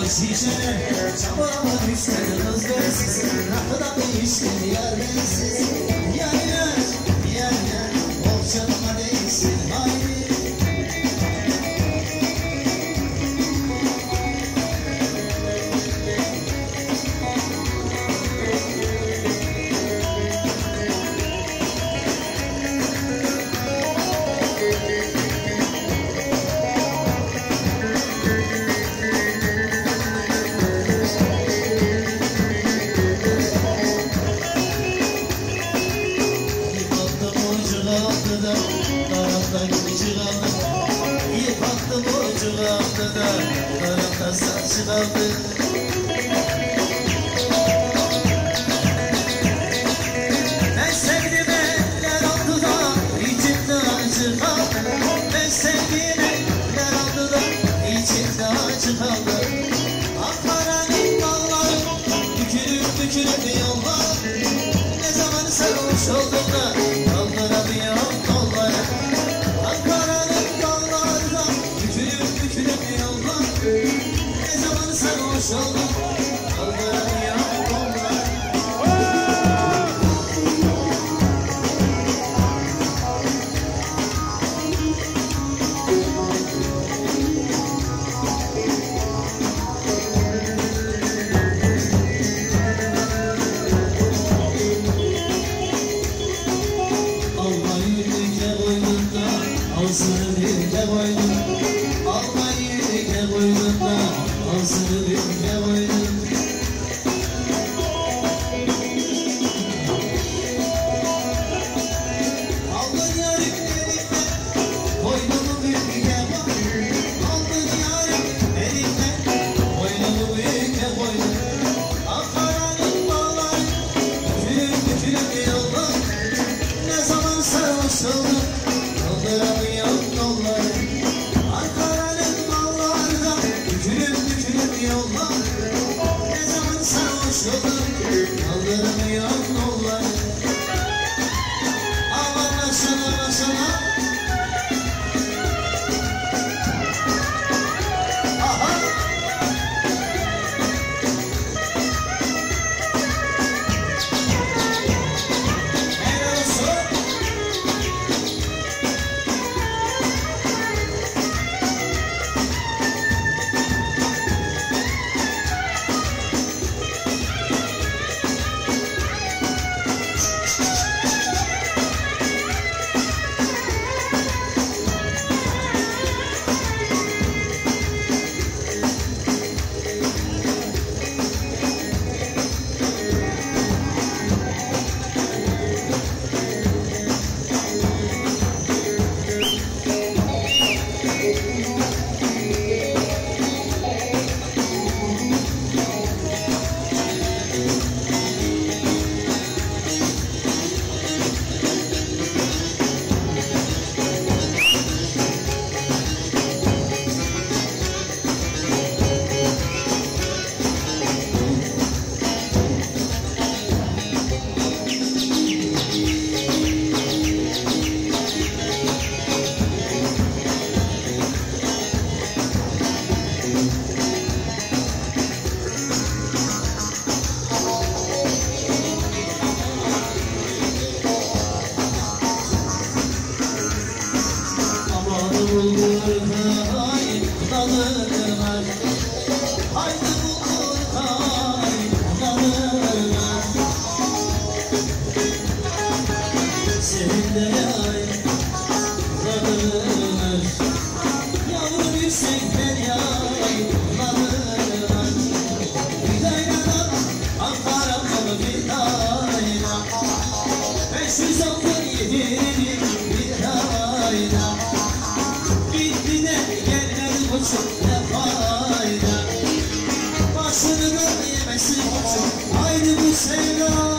şişene çabalama düşsene kız bensiz Rakıda değiştin yar bensiz Yar yar yar yar Okşanma değilsin haydi İyi baktım ucu kaldı da Karanlıkta saçı kaldı Ben sevdim eller aldı da İçimde acı kaldı Ben sevdim eller aldı da İçimde acı kaldı Ankara'nın dağları Bükülüp bükülüp yollar Ne zaman sarhoş oldum da Kaldıramıyorum kolları Ankara'nın dağlarında Bükülüp bükülüp yollar Ne zaman sarhoş oldum Kaldıramıyorum kolları Ağzını birle koydum Almayı birle koydum da Ağzını birle koydum Aldın yarim elimden Boynumu birle koydum Aldın yarim elimden Boynumu birle koydum Ankara'nın dağları Bükülüp bükülüp yollar Ne zaman sarhoş oldum Kaldıramıyorum kolları Ankara'nın dağlarında Bükülüp bükülüp yollar Ne zaman sarhoş oldum Kaldıramıyorum kolları Aman maşallah maşallah Aha Helal olsun Haydi bulgur kaynadılar Seninle yayladılar Yavrum yüksekten yayladılar Vidaynadan Ankara malı vidayna 517 vidayna Bitti de gelmedi buçuk ne fayda Başını da yemesi buçuk Haydi bu sevda